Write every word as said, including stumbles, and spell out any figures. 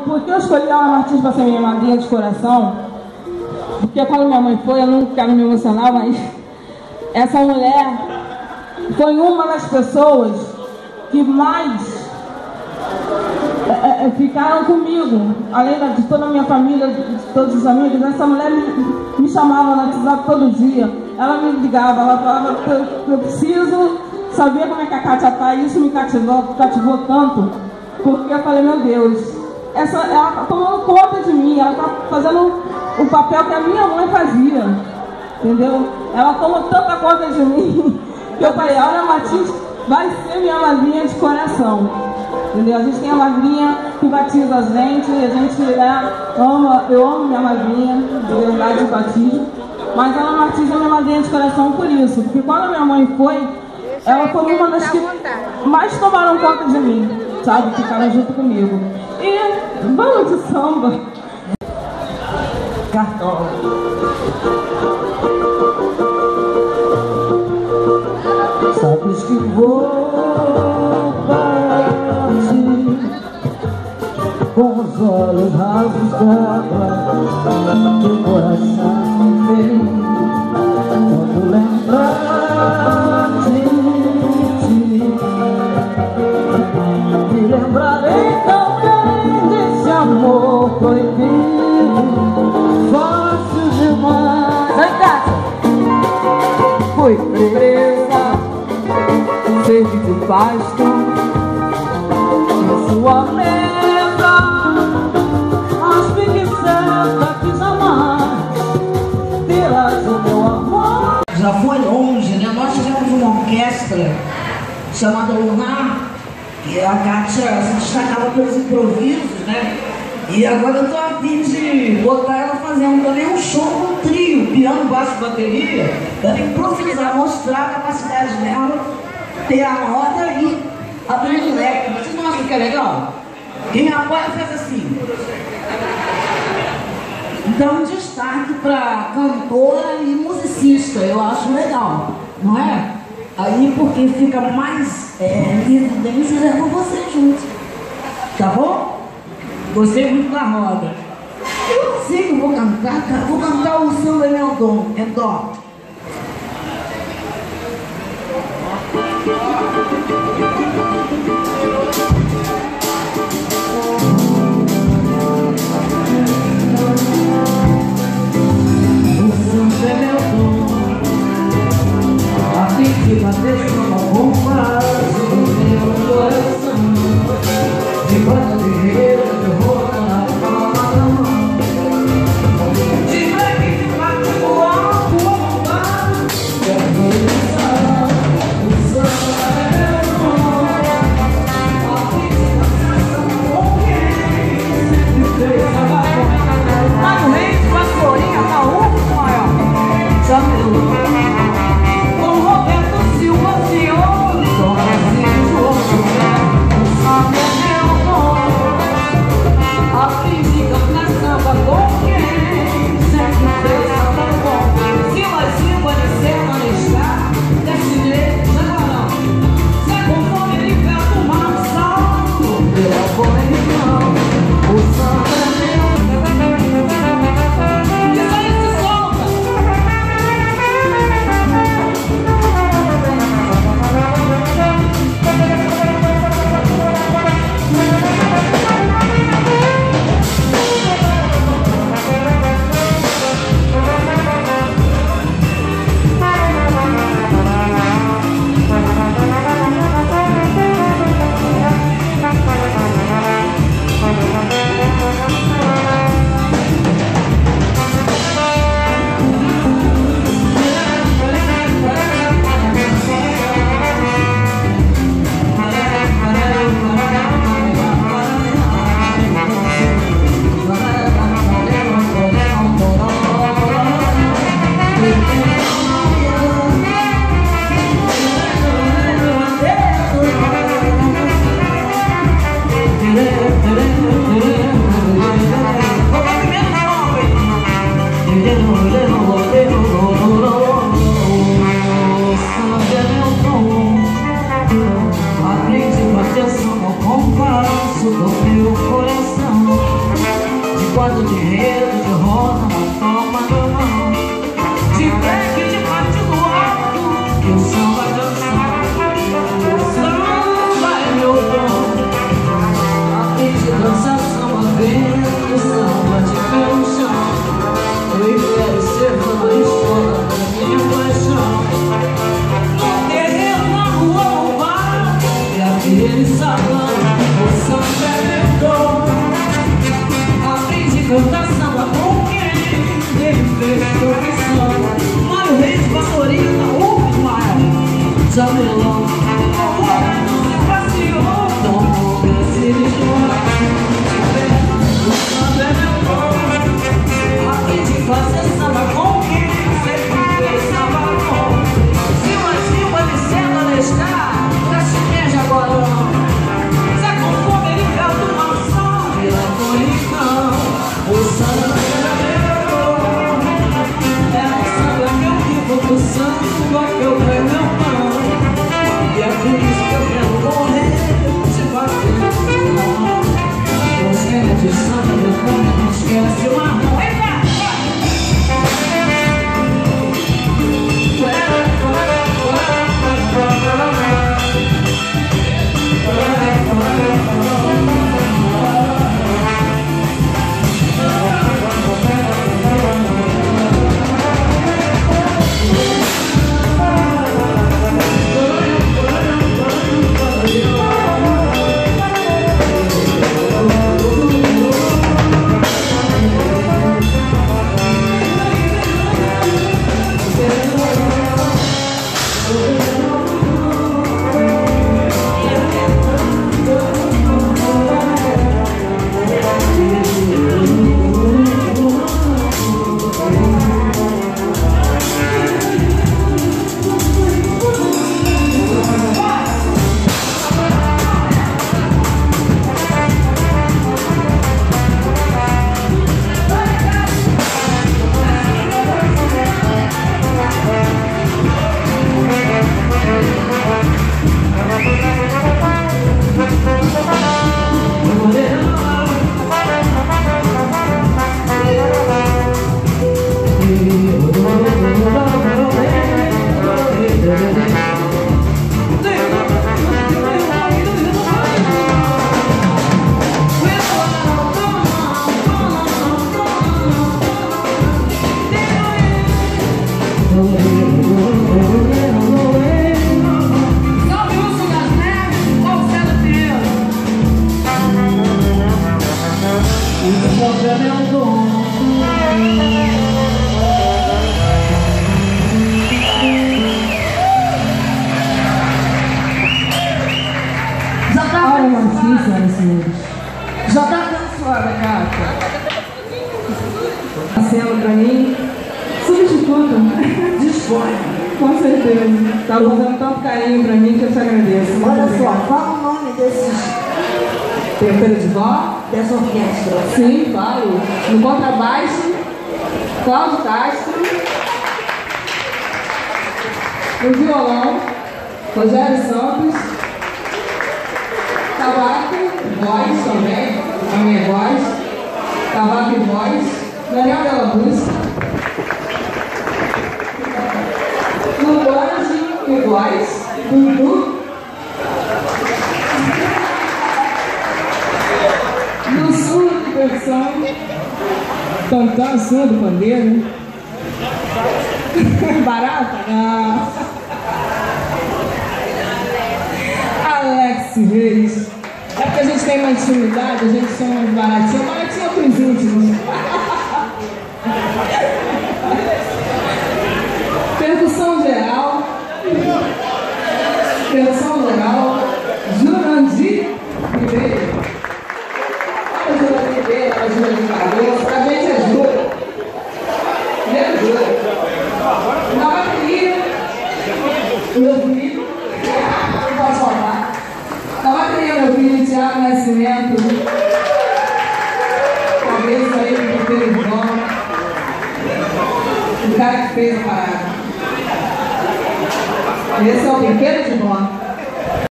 por que eu escolhi a Ana Martins para ser minha madrinha de coração? Porque quando minha mãe foi, eu não quero me emocionar, mas essa mulher foi uma das pessoas que mais é, é, ficaram comigo, além de toda a minha família, de todos os amigos. Essa mulher me, me chamava no WhatsApp todo dia, ela me ligava, ela falava que eu, que eu preciso saber como é que a Kátia está, e isso me cativou, cativou tanto, porque eu falei, meu Deus, essa, ela está tomando conta de mim, ela está fazendo o papel que a minha mãe fazia, entendeu? Ela tomou tanta conta de mim, que eu falei, olha, Martins vai ser minha madrinha de coração, entendeu? A gente tem a madrinha que batiza a gente, a gente né, ama, eu amo minha madrinha, de verdade, de batismo, mas ela Martins é minha madrinha de coração por isso, porque quando a minha mãe foi, ela foi uma das que mais tomaram conta de mim, sabe? Ficaram junto comigo. E vamos de samba. Cartola. Sabes que vou partir com os olhos rasos d'água, teu coração feliz quando lembrar de ti. Me lembrarei também desse amor proibido, fácil demais. Oi, Kátia. Fui presa, sede de pasto, em sua mesa, mas fique certa que jamais terás o meu amor. Já foi longe, né? Nós tivemos uma orquestra chamada Lunar, que a Kátia se destacava pelos improvisos, né? E agora eu tô a fim de botar ela fazendo também um show com trio, piano, baixo, bateria, para improvisar, mostrar a capacidade dela, ter a roda e abrir o leque. Vocês não acham que é legal? Quem apoia faz assim. Então, destaque para cantora e musicista, eu acho legal, não é? Aí, porque fica mais é, evidente, leva você junto, tá bom? Gostei muito da roda. Eu não sei que eu vou cantar, cara. Vou cantar o samba é meu dom, é dó. Que bater uma bomba no meu coração, enquanto guerreiro de roupa na palma da mão, de black que bate o alto, bomba, e a coisa, o samba é meu dança samba, vendo samba de pé no chão. Eu quero ser fã da escola da minha paixão. No terreno, na rua, no bar, e aquele salão, o samba é meu dom. Aprendi a cantar samba com quem ele fez profissão. Mário Reis, Pastorina, o Maio, Jamelão, o Roberto se passeou, tomou Brasil e chora. O samba é meu dom. Aprendi a fazer samba com quem sempre fez samba bom. Silva, Silva, Licenda, Lestar, Caxininha, Jaguarão, Zé Conforme, ele canto maçã, Vila Conicão. O samba é meu dom. É o samba que eu vivo pro samba que eu ganho meu pão. E é por isso que eu quero morrer de bater de mão. Gostei de samba, meu povo, não esquece o marrom. Já tá cansada, gata. Marcelo, pra mim, substituto. Dispõe. Com certeza. Tá dando tanto carinho pra mim que eu te agradeço. Muito Olha obrigada. só, fala o nome desses, Tempero de vó? dessa orquestra. Sim, falo. No contrabaixo, Cláudio Castro. No violão, Rogério Santos. Cavaco, voz também, a minha voz. Cavaco e voz. Daniel Della Busca. No banjo e voz, Dudu. No surdo de percussão, Tantã, surdo, pandeiro. Barata? Não. Alex Reis. É porque a gente tem uma intimidade, a gente chama de baratinha, baratinha com os íntimos. Percussão geral. Percussão geral. Jurandir Ribeiro. Olha a Jura Ribeiro, a Jura de Cardoso. Pra gente é Jura. Primeiro Jura. Na bateria, meu filho. Não posso falar. Na bateria, meu filho, Thiago Nascimento. Cabeça aí do Pedro Bom. O cara que fez a parada. Esse é o Tempero de Vó.